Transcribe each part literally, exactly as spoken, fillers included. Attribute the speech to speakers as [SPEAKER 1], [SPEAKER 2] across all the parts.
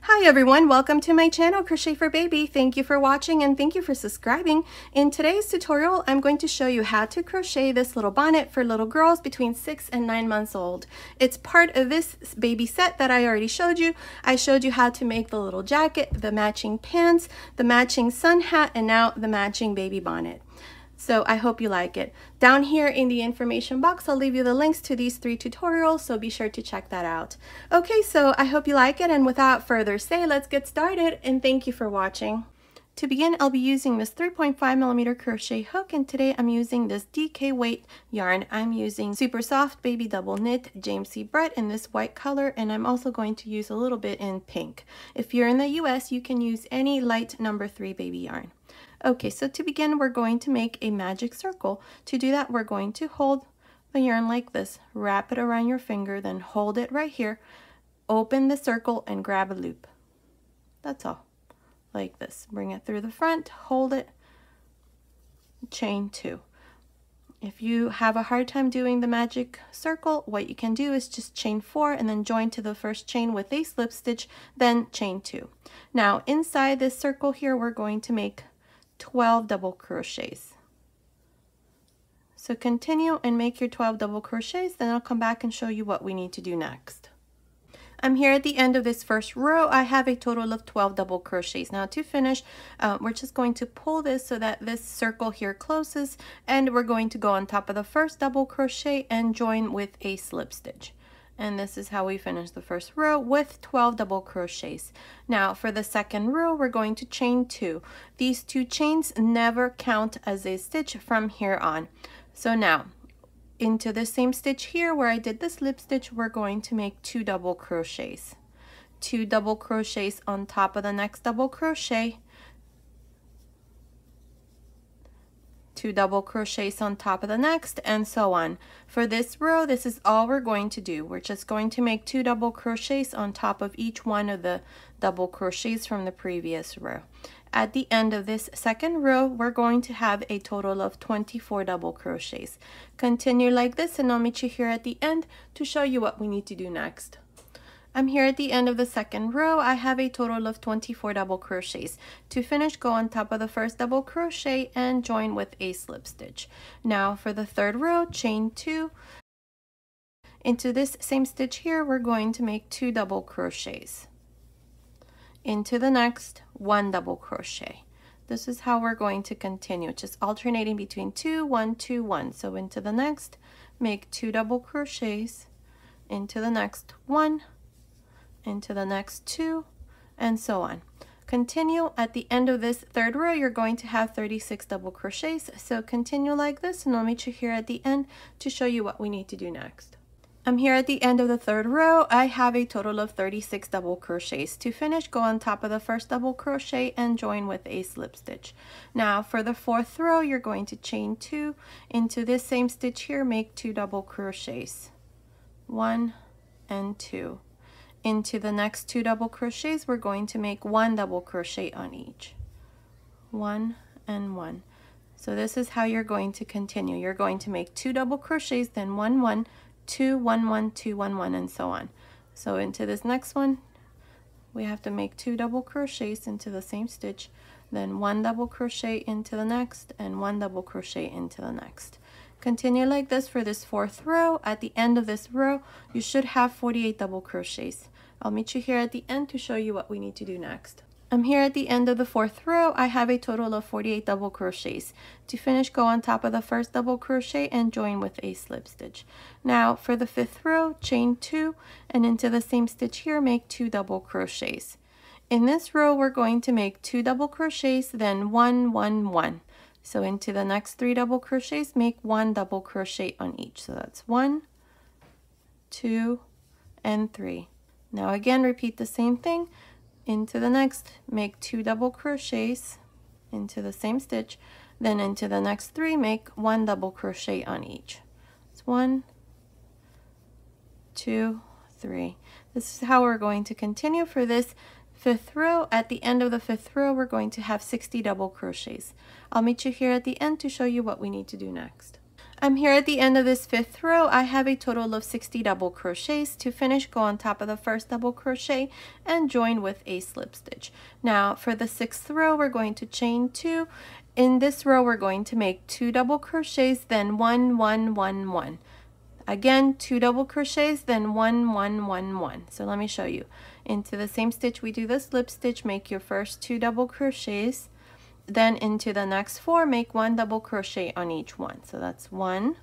[SPEAKER 1] Hi everyone, welcome to my channel Crochet for Baby. Thank you for watching and thank you for subscribing. In today's tutorial, I'm going to show you how to crochet this little bonnet for little girls between six and nine months old. It's part of this baby set that I already showed you. I showed you how to make the little jacket, the matching pants, the matching sun hat, and now the matching baby bonnet. So I hope you like it. Down here in the information box, I'll leave you the links to these three tutorials, so be sure to check that out. Okay, so I hope you like it, and without further say, let's get started, and thank you for watching. To begin, I'll be using this three point five millimeter crochet hook, and today I'm using this D K weight yarn. I'm using super soft baby double knit James C. Brett in this white color, and I'm also going to use a little bit in pink. If you're in the U S, you can use any light number three baby yarn. Okay, so to begin, we're going to make a magic circle. To do that, we're going to hold the yarn like this, wrap it around your finger, then hold it right here, open the circle, and grab a loop. That's all, like this. Bring it through the front, hold it, chain two. If you have a hard time doing the magic circle, what you can do is just chain four and then join to the first chain with a slip stitch, then chain two. Now, inside this circle here, we're going to make twelve double crochets. So continue and make your twelve double crochets, then I'll come back and show you what we need to do next. I'm here at the end of this first row. I have a total of twelve double crochets. Now to finish, uh, we're just going to pull this so that this circle here closes, and we're going to go on top of the first double crochet and join with a slip stitch. And this is how we finish the first row with twelve double crochets. Now for the second row, we're going to chain two. These two chains never count as a stitch from here on. So now into the same stitch here where I did the slip stitch, we're going to make two double crochets. Two double crochets on top of the next double crochet. Two double crochets on top of the next, and so on. For this row, this is all we're going to do. We're just going to make two double crochets on top of each one of the double crochets from the previous row. At the end of this second row, we're going to have a total of twenty-four double crochets. Continue like this, and I'll meet you here at the end to show you what we need to do next. I'm here at the end of the second row. I have a total of twenty-four double crochets. To finish, go on top of the first double crochet and join with a slip stitch. Now for the third row, chain two. Into this same stitch here, we're going to make two double crochets. Into the next, one double crochet. This is how we're going to continue, just alternating between two, one, two, one. So into the next, make two double crochets. Into the next, one, into the next two, and so on. Continue. At the end of this third row, you're going to have thirty-six double crochets, so continue like this, and I'll meet you here at the end to show you what we need to do next. I'm here at the end of the third row. I have a total of thirty-six double crochets. To finish, go on top of the first double crochet and join with a slip stitch. Now for the fourth row, you're going to chain two. Into this same stitch here, make two double crochets. One and two. Into the next two double crochets, we're going to make one double crochet on each. One and one. So this is how you're going to continue. You're going to make two double crochets, then one, one, two, one, one, two, one, one, and so on. So into this next one, we have to make two double crochets into the same stitch, then one double crochet into the next, and one double crochet into the next. Continue like this for this fourth row. At the end of this row, you should have forty-eight double crochets. I'll meet you here at the end to show you what we need to do next. I'm here at the end of the fourth row. I have a total of forty-eight double crochets. To finish, go on top of the first double crochet and join with a slip stitch. Now for the fifth row, chain two, and into the same stitch here, make two double crochets. In this row, we're going to make two double crochets, then one, one, one. So into the next three double crochets, make one double crochet on each. So that's one, two, and three. Now again, repeat the same thing. Into the next, make two double crochets into the same stitch. Then into the next three, make one double crochet on each. It's one, two, three. This is how we're going to continue for this fifth row. At the end of the fifth row, we're going to have sixty double crochets. I'll meet you here at the end to show you what we need to do next. I'm here at the end of this fifth row. I have a total of sixty double crochets. To finish, go on top of the first double crochet and join with a slip stitch. Now for the sixth row, we're going to chain two. In this row, we're going to make two double crochets, then one, one, one, one. Again, two double crochets, then one, one, one, one. So let me show you. Into the same stitch, we do the slip stitch, make your first two double crochets. Then into the next four, make one double crochet on each one. So that's one,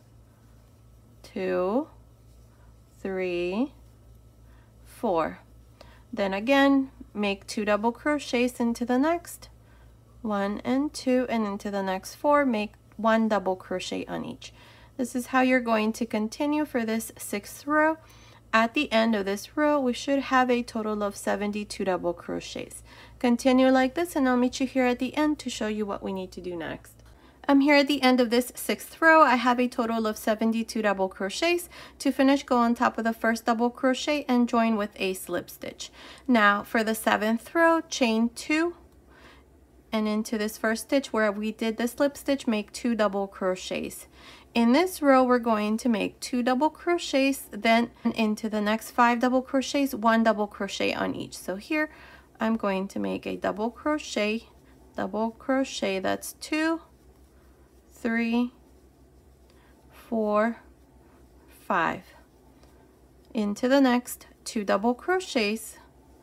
[SPEAKER 1] two, three, four. Then again, make two double crochets into the next, one and two, and into the next four, make one double crochet on each. This is how you're going to continue for this sixth row. At the end of this row, we should have a total of seventy-two double crochets. Continue like this, and I'll meet you here at the end to show you what we need to do next. I'm here at the end of this sixth row. I have a total of seventy-two double crochets. To finish, go on top of the first double crochet and join with a slip stitch. Now for the seventh row, chain two, and into this first stitch where we did the slip stitch, make two double crochets. In this row, we're going to make two double crochets, then into the next five double crochets, one double crochet on each. So here I'm going to make a double crochet, double crochet, that's two, three, four, five. Into the next, two double crochets,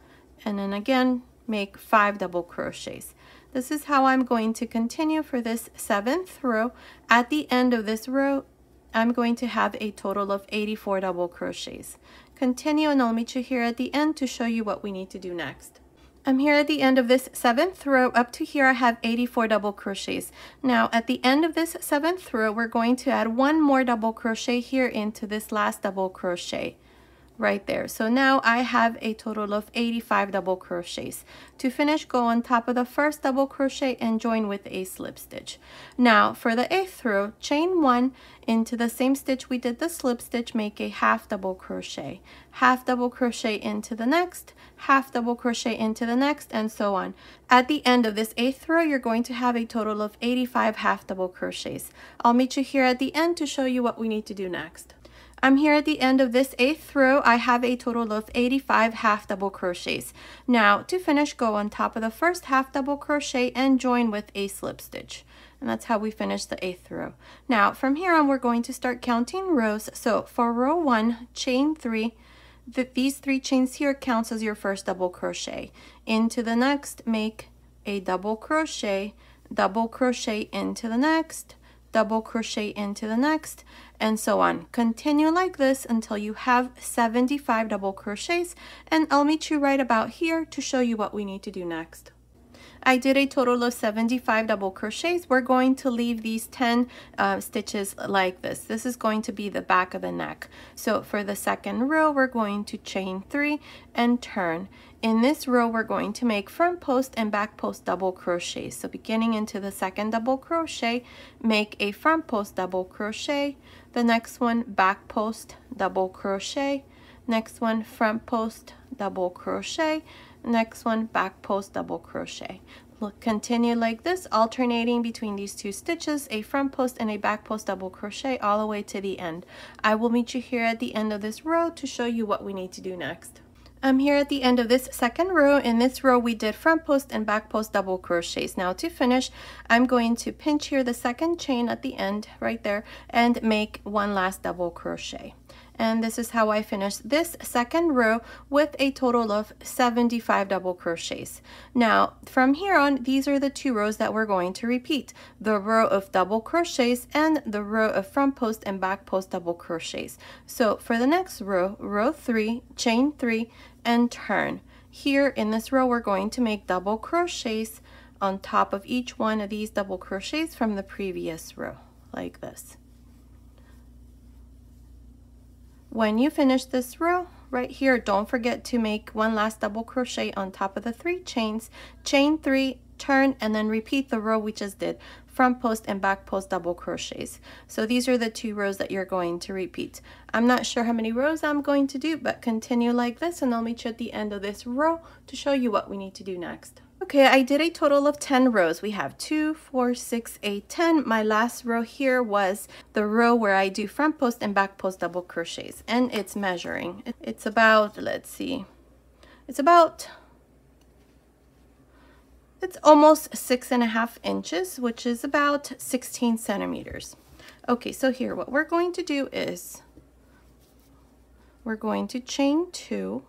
[SPEAKER 1] and then again make five double crochets. This is how I'm going to continue for this seventh row. At the end of this row, I'm going to have a total of eighty-four double crochets. Continue, and I'll meet you here at the end to show you what we need to do next. I'm here at the end of this seventh row. Up to here I have eighty-four double crochets. Now at the end of this seventh row, we're going to add one more double crochet here into this last double crochet right there. So now I have a total of eighty-five double crochets. To finish, go on top of the first double crochet and join with a slip stitch. Now for the eighth row, chain one, into the same stitch we did the slip stitch, make a half double crochet, half double crochet into the next, half double crochet into the next, and so on. At the end of this eighth row, you're going to have a total of eighty-five half double crochets. I'll meet you here at the end to show you what we need to do next. I'm here at the end of this eighth row. I have a total of eighty-five half double crochets. Now to finish, go on top of the first half double crochet and join with a slip stitch. And that's how we finish the eighth row. Now from here on, we're going to start counting rows. So for row one, chain three. The, these three chains here counts as your first double crochet. Into the next, make a double crochet, double crochet into the next, double crochet into the next, and so on. Continue like this until you have seventy-five double crochets, and I'll meet you right about here to show you what we need to do next. I did a total of seventy-five double crochets. We're going to leave these ten uh, stitches like this. This is going to be the back of the neck. So for the second row, we're going to chain three and turn. In this row, we're going to make front post and back post double crochets. So beginning into the second double crochet, make a front post double crochet, the next one back post double crochet, next one front post double crochet, next one back post double crochet. Look, continue like this, alternating between these two stitches, a front post and a back post double crochet all the way to the end. I will meet you here at the end of this row to show you what we need to do next. I'm here at the end of this second row. In this row, we did front post and back post double crochets. Now to finish, I'm going to pinch here the second chain at the end right there and make one last double crochet. And this is how I finished this second row with a total of seventy-five double crochets. Now from here on, these are the two rows that we're going to repeat: the row of double crochets and the row of front post and back post double crochets. So for the next row, row three, chain three and turn. Here in this row, we're going to make double crochets on top of each one of these double crochets from the previous row, like this. When you finish this row right here, don't forget to make one last double crochet on top of the three chains, chain three, turn, and then repeat the row we just did, front post and back post double crochets. So these are the two rows that you're going to repeat. I'm not sure how many rows I'm going to do, but continue like this and I'll meet you at the end of this row to show you what we need to do next. Okay, I did a total of ten rows. We have two, four, six, eight, ten. My last row here was the row where I do front post and back post double crochets, and it's measuring. It's about, let's see, it's about, it's almost six and a half inches, which is about sixteen centimeters. Okay, so here, what we're going to do is we're going to chain two,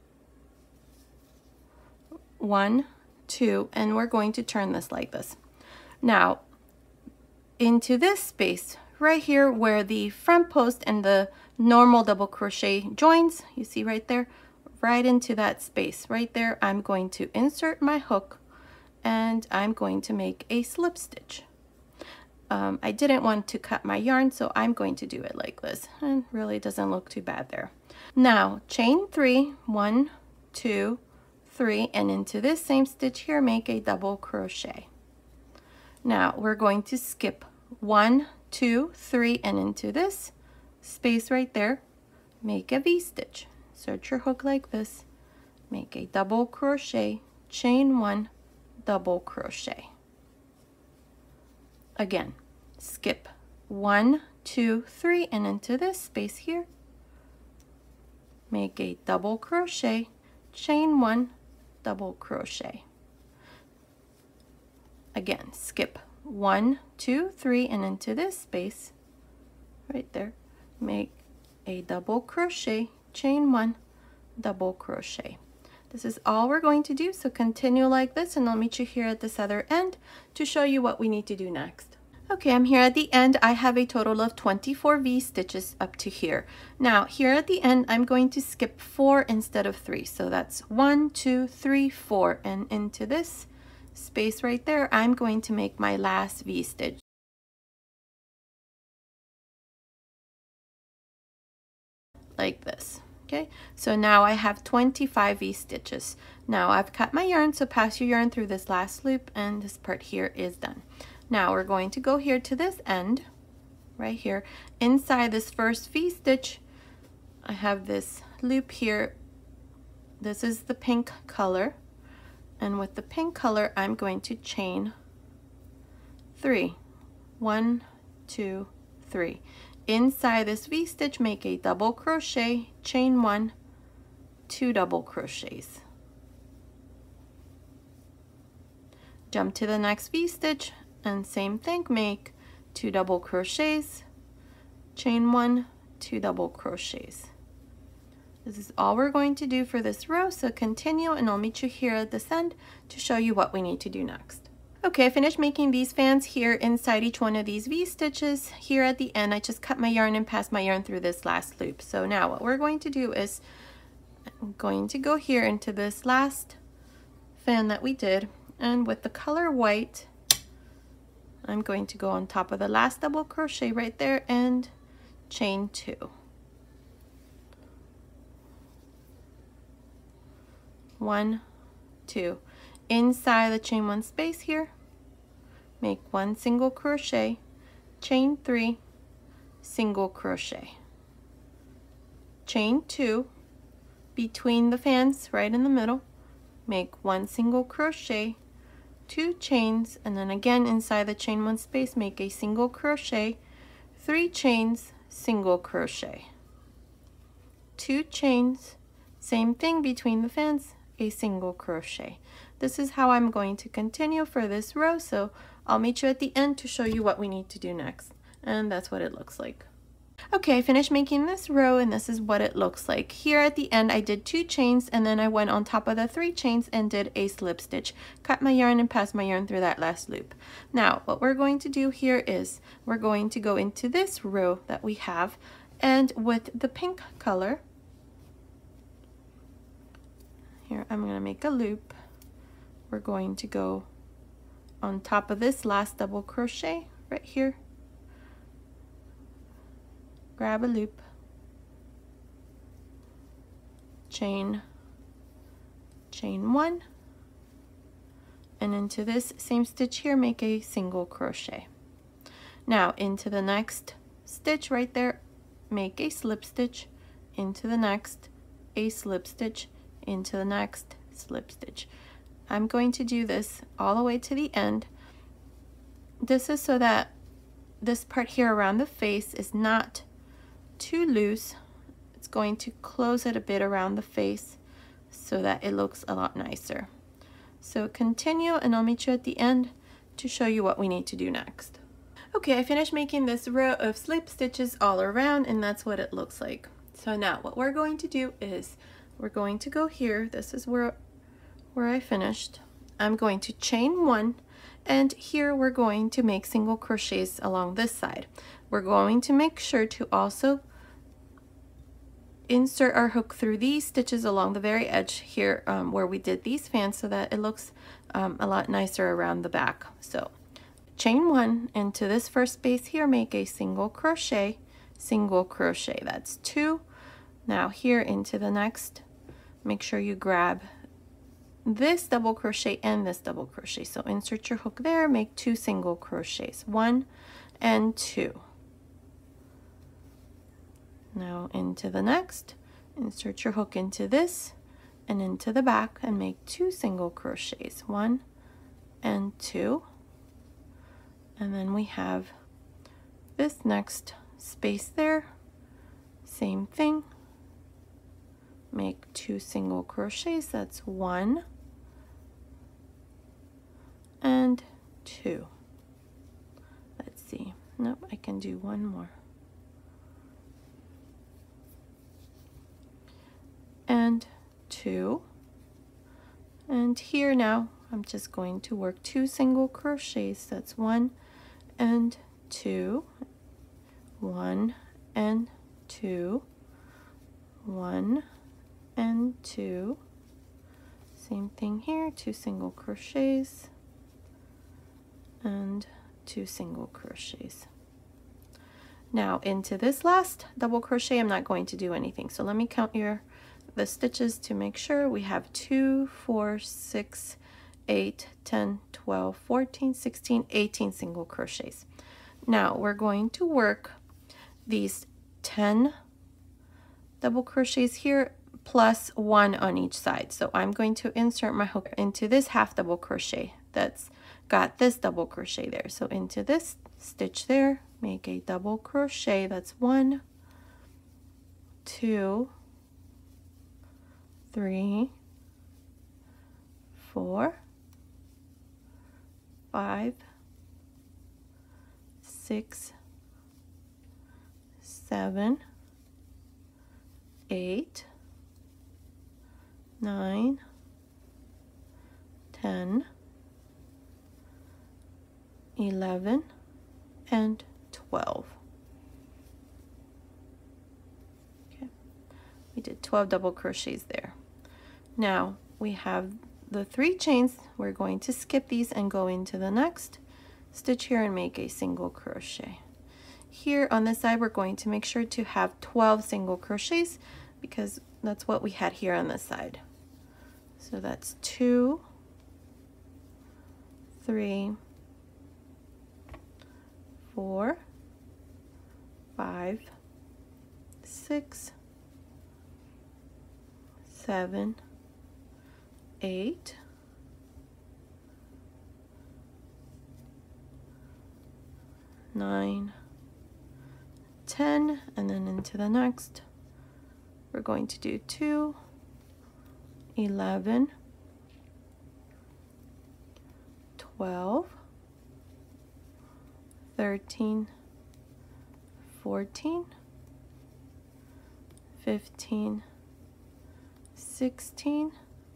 [SPEAKER 1] one, two, and we're going to turn this like this. Now, into this space right here where the front post and the normal double crochet joins, you see right there, right into that space right there, I'm going to insert my hook and I'm going to make a slip stitch. Um, I didn't want to cut my yarn, so I'm going to do it like this, and really doesn't look too bad there. Now chain three, one, two, three, and into this same stitch here make a double crochet. Now we're going to skip one, two, three, and into this space right there make a V-stitch. Insert your hook like this, make a double crochet, chain one, double crochet. Again, skip one, two, three, and into this space here make a double crochet, chain one, double crochet. Again, skip one, two, three, and into this space right there make a double crochet, chain one, double crochet. This is all we're going to do, so continue like this, and I'll meet you here at this other end to show you what we need to do next. Okay, I'm here at the end. I have a total of twenty-four V stitches up to here. Now here at the end I'm going to skip four instead of three, so that's one, two, three, four, and into this space right there I'm going to make my last V stitch. Like this. Okay, so now I have twenty-five V stitches. Now I've cut my yarn, so pass your yarn through this last loop and this part here is done. Now we're going to go here to this end right here. Inside this first V stitch I have this loop here. This is the pink color, and with the pink color I'm going to chain three. One, two, three. Inside this V stitch make a double crochet, chain one, two double crochets. Jump to the next V stitch and same thing, make two double crochets, chain one, two double crochets. This is all we're going to do for this row, so continue and I'll meet you here at this end to show you what we need to do next. Okay, I finished making these fans here inside each one of these V stitches. Here at the end I just cut my yarn and passed my yarn through this last loop. So now what we're going to do is I'm going to go here into this last fan that we did, and with the color white I'm going to go on top of the last double crochet right there and chain two. One, two. Inside the chain one space here, make one single crochet, chain three, single crochet, chain two, between the fans right in the middle, make one single crochet, two chains, and then again inside the chain one space make a single crochet, three chains, single crochet, two chains, same thing between the fans, a single crochet. This is how I'm going to continue for this row, so I'll meet you at the end to show you what we need to do next, and that's what it looks like. Okay, I finished making this row and this is what it looks like. Here at the end I did two chains and then I went on top of the three chains and did a slip stitch. Cut my yarn and passed my yarn through that last loop. Now what we're going to do here is we're going to go into this row that we have, and with the pink color, here I'm going to make a loop. We're going to go on top of this last double crochet right here, grab a loop, chain, chain one, and into this same stitch here make a single crochet. Now into the next stitch right there make a slip stitch, into the next a slip stitch, into the next slip stitch. I'm going to do this all the way to the end. This is so that this part here around the face is not too loose. It's going to close it a bit around the face so that it looks a lot nicer. So continue, and I'll meet you at the end to show you what we need to do next. Okay, I finished making this row of slip stitches all around, and that's what it looks like. So now what we're going to do is we're going to go here. This is where where I finished. I'm going to chain one, and here we're going to make single crochets along this side. We're going to make sure to also insert our hook through these stitches along the very edge here, um, where we did these fans, so that it looks um, a lot nicer around the back. So chain one into this first space here, make a single crochet, single crochet, that's two. Now here into the next, make sure you grab this double crochet and this double crochet. So insert your hook there, make two single crochets, one and two. Now into the next, insert your hook into this and into the back and make two single crochets, one and two. And then we have this next space there, same thing, make two single crochets, that's one and two. Let's see, nope, I can do one more. And two. And here now, I'm just going to work two single crochets, that's one and two, one and two, one and two, same thing here, two single crochets and two single crochets. Now into this last double crochet, I'm not going to do anything, so let me count your the stitches to make sure. We have two, four, six, eight, ten, twelve, fourteen, sixteen, eighteen single crochets. Now we're going to work these ten double crochets here plus one on each side. So I'm going to insert my hook into this half double crochet that's got this double crochet there. So into this stitch there, make a double crochet, that's one, two, three, four, five, six, seven, eight, nine, ten, eleven, and twelve. Okay, we did twelve double crochets there. Now we have the three chains. We're going to skip these and go into the next stitch here and make a single crochet. Here on this side, we're going to make sure to have twelve single crochets because that's what we had here on this side. So that's two, three, four, five, six, seven, eight, nine, ten, and then into the next we're going to do two, eleven, twelve, thirteen, fourteen, fifteen, sixteen,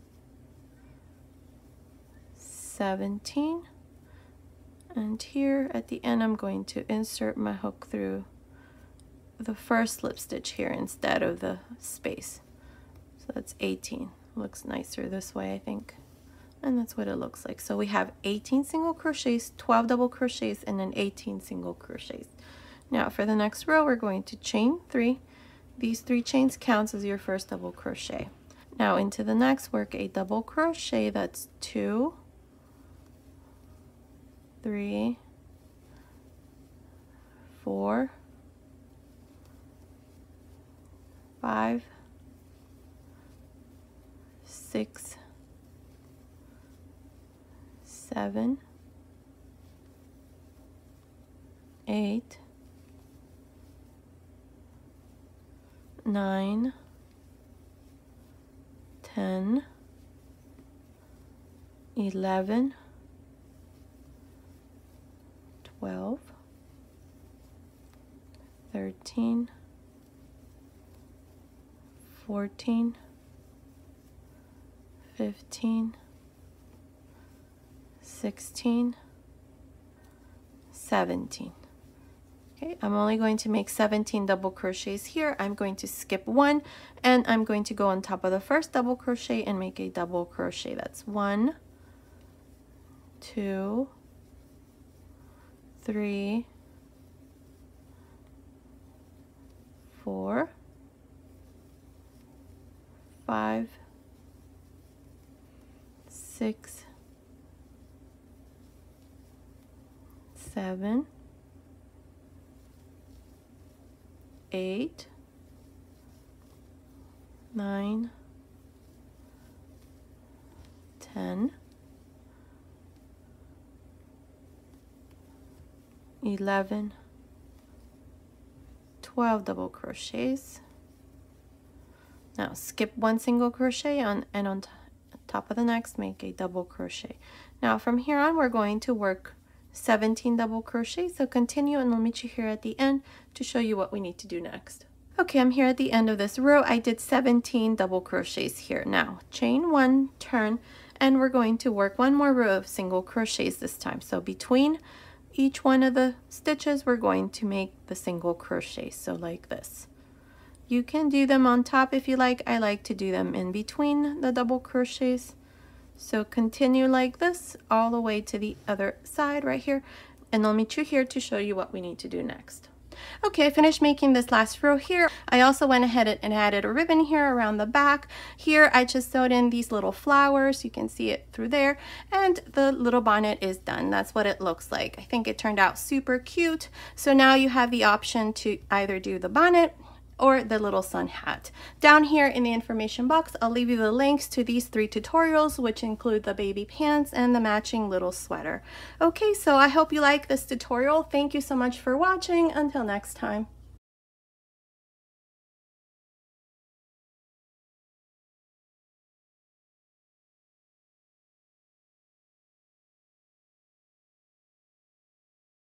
[SPEAKER 1] seventeen, and here at the end I'm going to insert my hook through the first slip stitch here instead of the space. So that's eighteen. Looks nicer this way, I think. And that's what it looks like. So we have eighteen single crochets, twelve double crochets, and then eighteen single crochets. Now for the next row, we're going to chain three. These three chains counts as your first double crochet. Now into the next, work a double crochet, that's two, three, four, five, six, seven, eight, nine, ten, eleven, twelve, thirteen, fourteen, fifteen, sixteen, seventeen. Okay, I'm only going to make seventeen double crochets here. I'm going to skip one and I'm going to go on top of the first double crochet and make a double crochet. That's one, two, three, four, five, six, seven, eight, nine, ten, eleven, twelve double crochets. Now skip one single crochet on and on top of the next make a double crochet. Now from here on we're going to work seventeen double crochets, so continue and I'll meet you here at the end to show you what we need to do next. Okay, I'm here at the end of this row. I did seventeen double crochets here. Now chain one, turn, and we're going to work one more row of single crochets this time. So between each one of the stitches we're going to make the single crochet, so like this. You can do them on top if you like. I like to do them in between the double crochets. So continue like this all the way to the other side right here, and I'll meet you here to show you what we need to do next. Okay, I finished making this last row here. I also went ahead and added a ribbon here around the back. Here I just sewed in these little flowers. You can see it through there, and the little bonnet is done. That's what it looks like. I think it turned out super cute. So now you have the option to either do the bonnet or the little sun hat. Down here in the information box, I'll leave you the links to these three tutorials, which include the baby pants and the matching little sweater. Okay, so I hope you like this tutorial. Thank you so much for watching. Until next time.